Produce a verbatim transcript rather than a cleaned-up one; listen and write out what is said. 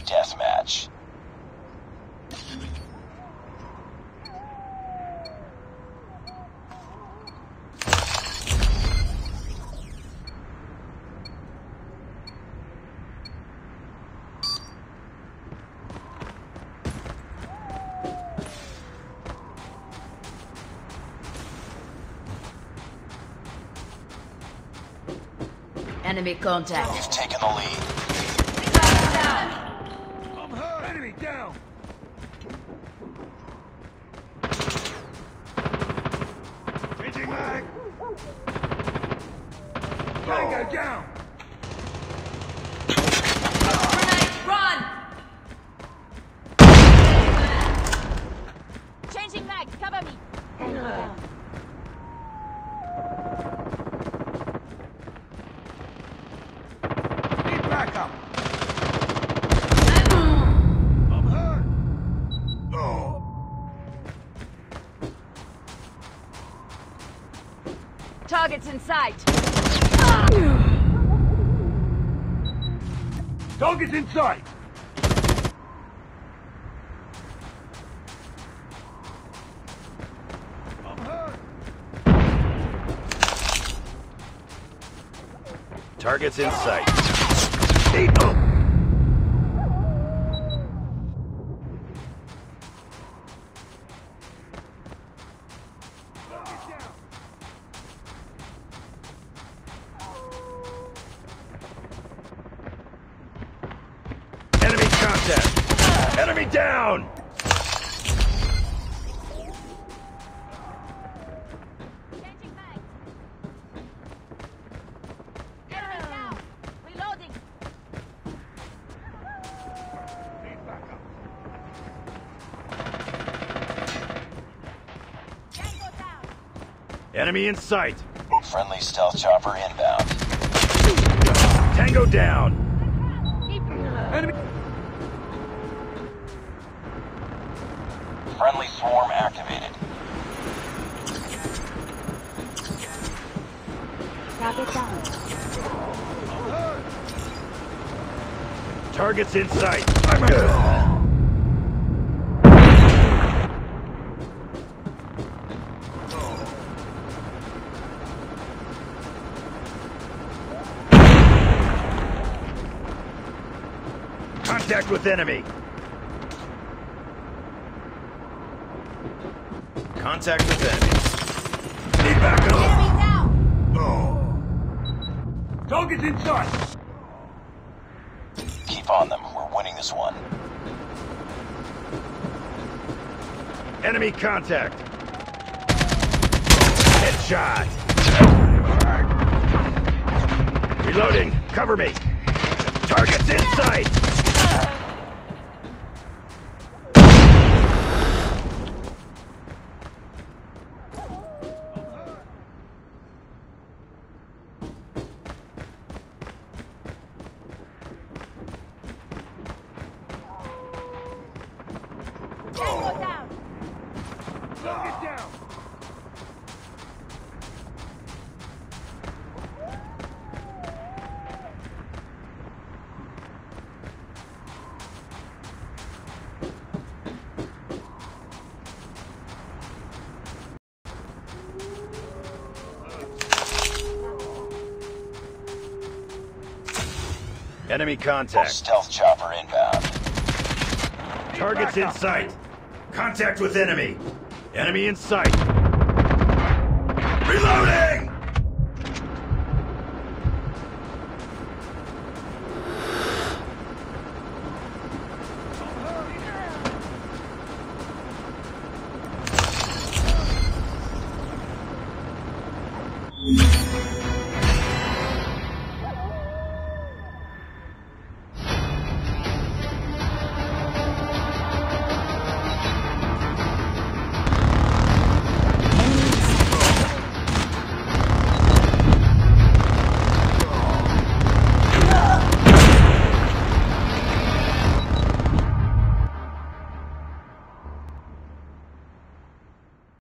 deathmatch. Enemy contact. We've taken the lead. I'm hurt. Enemy down. Changing mag. Tango down. Grenade, run! Changing mag, cover me. Need backup. I'm hurt. Oh. Targets in sight. Target's in sight. I'm hurt. Target's in sight. Enemy contact! Enemy down! Changing mag. Enemy down. Reloading. Need backup. Tango down. Enemy in sight! Friendly stealth chopper inbound. Tango down! Enemy. Friendly swarm activated. Target down. Target's in sight! I'm good! Contact with enemy! Contact with enemy. Need backup! Enemy down. Oh. Target's in sight. Keep on them. We're winning this one. Enemy contact! Headshot! Reloading! Cover me! Target's in sight! Tango down. Target down. Enemy contact. Stealth chopper inbound. Target's in sight. Contact with enemy. Enemy in sight. Reloading!